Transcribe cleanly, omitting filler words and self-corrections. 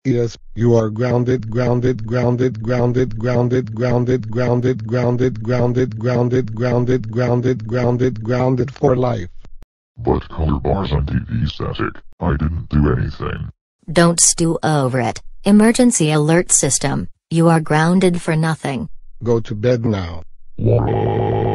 Yes, you are grounded, grounded, grounded, grounded, grounded, grounded, grounded, grounded, grounded, grounded, grounded, grounded, grounded, grounded for life. But color bars on TV static. I didn't do anything. Don't stew over it. Emergency alert system. You are grounded for nothing. Go to bed now. Whoa.